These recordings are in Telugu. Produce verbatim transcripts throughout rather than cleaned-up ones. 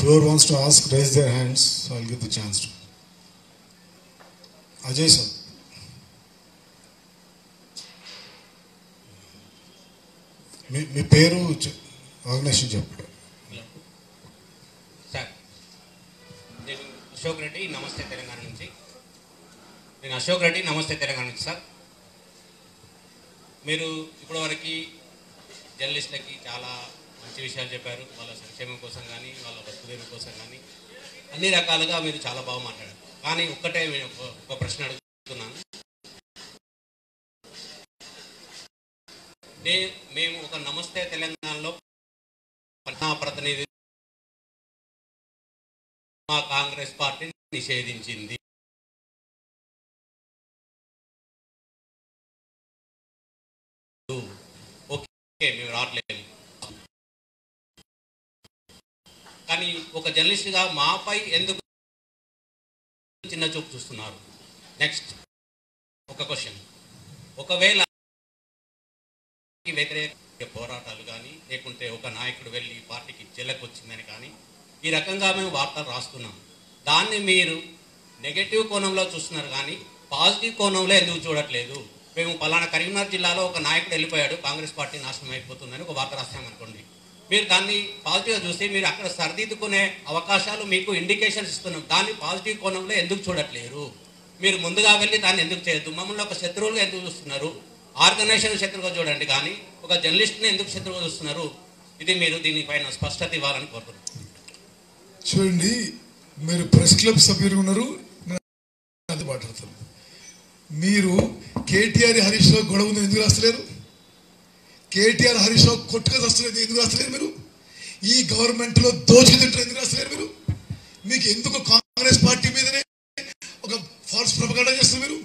whoever wants to ask, raise their hands, so I'll give the chance to. Ajay sir. మీ మీ పేరు ఆర్గనైజేషన్ చెప్పండి. సార్, నేను అశోక్ రెడ్డి, నమస్తే తెలంగాణ నుంచి. నేను అశోక్ రెడ్డి, నమస్తే తెలంగాణ నుంచి. సార్, మీరు ఇప్పటివరకు జర్నలిస్టులకి చాలా మంచి విషయాలు చెప్పారు. వాళ్ళ సంక్షేమం కోసం కానీ, వాళ్ళ వస్తుదేవి కోసం కానీ అన్ని రకాలుగా మీరు చాలా బాగా మాట్లాడారు. కానీ ఒక్కటే నేను ఒక ప్రశ్న అడుగుతున్నాను. మేము ఒక నమస్తే తెలంగాణలో ప్రతినిధి మా కాంగ్రెస్ పార్టీని నిషేధించింది. ఓకే, మేము రావట్లేదు. కానీ ఒక జర్నలిస్ట్గా మాపై ఎందుకు చిన్న చూపు చూస్తున్నారు? నెక్స్ట్ ఒక క్వశ్చన్, ఒకవేళ వ్యతిరేక పోరాటాలు కానీ, లేకుంటే ఒక నాయకుడు వెళ్ళి పార్టీకి చెల్లకు వచ్చిందని కానీ ఈ రకంగా మేము వార్తలు రాస్తున్నాం. దాన్ని మీరు నెగటివ్ కోణంలో చూస్తున్నారు కానీ పాజిటివ్ కోణంలో ఎందుకు చూడట్లేదు? మేము పలానా కరీంనగర్ జిల్లాలో ఒక నాయకుడు వెళ్ళిపోయాడు, కాంగ్రెస్ పార్టీ నాశనం అయిపోతుందని ఒక వార్త రాస్తామనుకోండి, మీరు దాన్ని పాజిటివ్గా చూసి మీరు అక్కడ సరిదిద్దుకునే అవకాశాలు మీకు ఇండికేషన్స్ ఇస్తున్నాం. దాన్ని పాజిటివ్ కోణంలో ఎందుకు చూడట్లేరు? మీరు ముందుగా వెళ్ళి దాన్ని ఎందుకు చేయొద్దు? మమ్మల్ని ఒక శత్రువులుగా ఎందుకు చూస్తున్నారు? ఆర్గనైజేషన్ శత్రువుగా చూడండి, కానీ ఒక జర్నలిస్ట్ని ఎందుకు శత్రువుగా చూస్తున్నారు? ఇది మీరు దీనిపైన స్పష్టత ఇవ్వాలని కోరుతున్నాను. చూడండి, మీరు ప్రెస్ క్లబ్ సభ్యులు ఉన్నారు, మాట్లాడతారు. మీరు కేటీఆర్ హరీష్ రావు గొడవ ఉంది ఎందుకు రాస్తలేరు? కేటీఆర్ హరీష్ రావు కొట్టుగా వస్తలేదు ఎందుకు రాస్తలేరు? మీరు ఈ గవర్నమెంట్ లో దోచుకుంటారు ఎందుకు రాస్తలేరు? మీరు మీకు ఎందుకు కాంగ్రెస్ పార్టీ మీదనే ఒక ఫాల్స్ ప్రొపగండా చేస్తారు? మీరు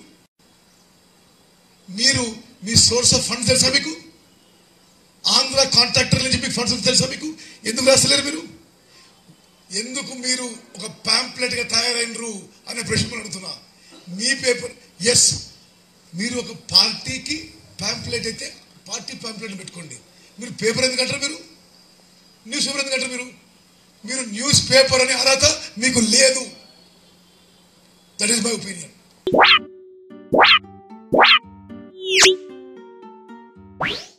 మీరు మీ సోర్స్ ఆఫ్ ఫండ్స్ తెలుసా మీకు? ఆంధ్ర కాంట్రాక్టర్ నుంచి మీకు ఫండ్స్ తెలుసా మీకు? ఎందుకు రాస్తలేరు? మీరు ఎందుకు మీరు ఒక ప్యాంప్లెట్ గా తయారైనరు అనే ప్రశ్న అడుగుతున్నా. మీ పేపర్, ఎస్, మీరు ఒక పార్టీకి ప్యాంప్లెట్ అయితే పార్టీ ప్యాంప్లెట్ పెట్టుకోండి. మీరు పేపర్ ఎందుకు అంటారు? మీరు న్యూస్ పేపర్ ఎందుకు అంటారు? మీరు మీరు న్యూస్ పేపర్ అనే అర్హత మీకు లేదు. That is my opinion.